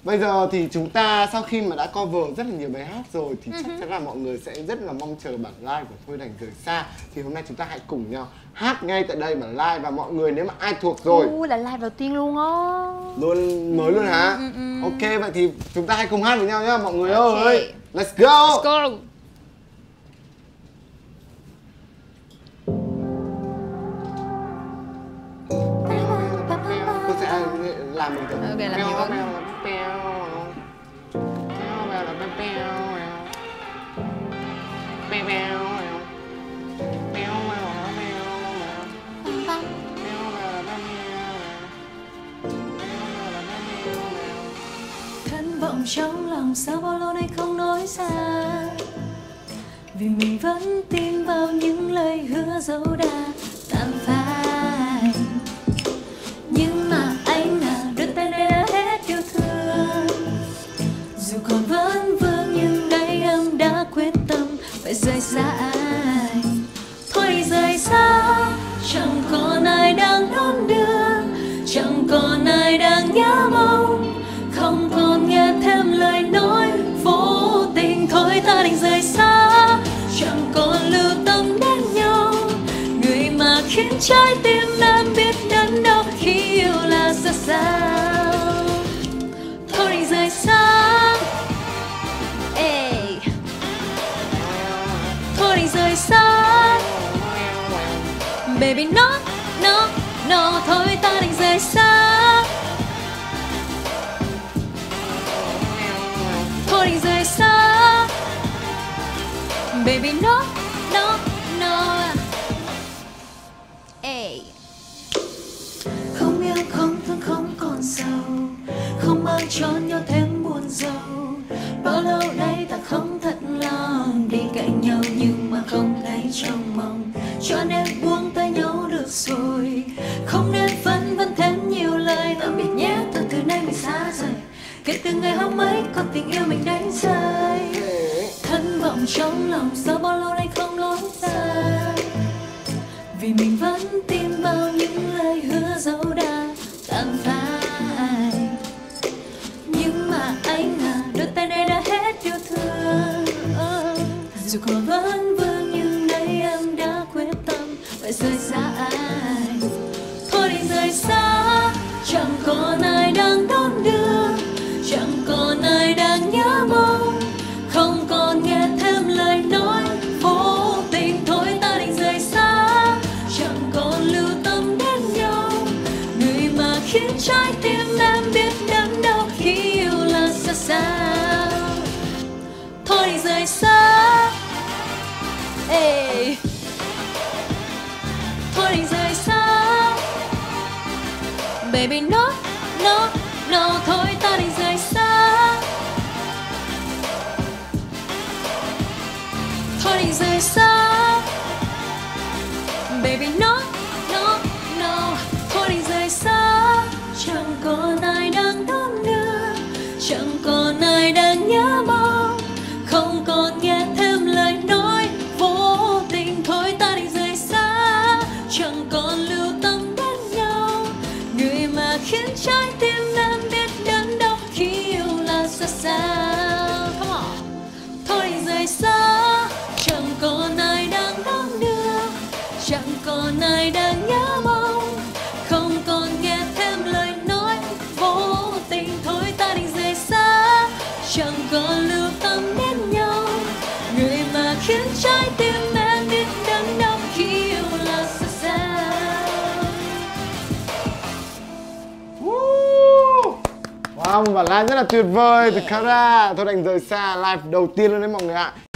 Bây giờ thì chúng ta sau khi mà đã cover rất là nhiều bài hát rồi thì chắc chắn là mọi người sẽ rất là mong chờ bản live của Thôi Đành Rời Xa. Thì hôm nay chúng ta hãy cùng nhau hát ngay tại đây bản live, và mọi người nếu mà ai thuộc rồi là live đầu tiên luôn á. Luôn mới luôn hả? Ok, vậy thì chúng ta hãy cùng hát với nhau nhá mọi người ơi. Let's go. Let's go. Tôi sẽ làm một cái ok, làm gì vậy? Thất vọng trong lòng sao bao lâu nay không nói ra, vì mình vẫn tin vào những lời hứa dẫu đã tàn phai. Nhưng mà anh à, đôi tay này đã hết yêu thương, dù còn vẫn vương nhưng đây em đã quyết tâm phải rời xa anh. Thôi đi rời xa, chẳng còn ai đang đón đưa, chẳng còn ai đang nhớ mong, không còn nghe thêm lời nói vô tình. Thôi ta đành rời xa, chẳng còn lưu tâm đến nhau, người mà khiến trái tim em biết đớn đau khi yêu là ra sao. Thôi đành rời xa, ê. Thôi đành rời xa, baby no, no, no. Thôi ta đành rời xa, thôi đành rời xa, baby no, no, no. Ê. Không yêu, không thương, không còn sầu, không mang cho nhau thêm buồn rầu. Bao lâu nay ta không thật lòng đi cạnh nhau nhưng mà không thấy trong mong, cho nên buông tay nhau được rồi. Không nên phân vân thêm nhiều lời, tạm biệt nhé, từ nay mình xa rời. Kể từ ngày hôm ấy con tình yêu mình đánh rơi. Thất vọng trong lòng sao bao lâu nay không nói ra, vì mình vẫn tin vào những lời hứa dẫu đã tàn phai. Nhưng mà anh à, đôi tay này đã hết yêu thương, dù còn vẫn vương nhưng đây em đã quyết tâm phải rời xa anh. Thôi đi rời xa, chẳng còn ai đang đón đưa, chẳng còn ai đang nhớ mong, không còn nghe thêm lời nói vô tình. Thôi ta định rời xa, chẳng còn lưu tâm đến nhau, người mà khiến trái tim em biết đớn đau khi yêu là xa sao. Thôi định rời xa, ê. Thôi định rời xa, baby no, no, no. Thôi ta định rời xa, thôi định rời xa, baby no, no, no. Thôi định rời xa, chẳng còn ai đang đón đưa, chẳng còn ai đang nhớ mong, không còn nghe thêm lời nói vô tình. Thôi ta định rời xa, chẳng còn lưu tâm đến nhau, người mà khiến trái tim em biết đớn đau khi yêu là xa sao. Come on. Thôi định rời xa, chẳng còn ai đang đón đưa, chẳng còn ai đang nhớ mong, không còn nghe thêm lời nói vô tình. Thôi ta định rời xa, chẳng còn lưu tâm đến nhau, người mà khiến trái tim em biết đớn đau khi yêu là xa sao. Wow, một bản live rất là tuyệt vời từ Kara. Thôi Đành Rời Xa, live đầu tiên luôn đấy mọi người ạ.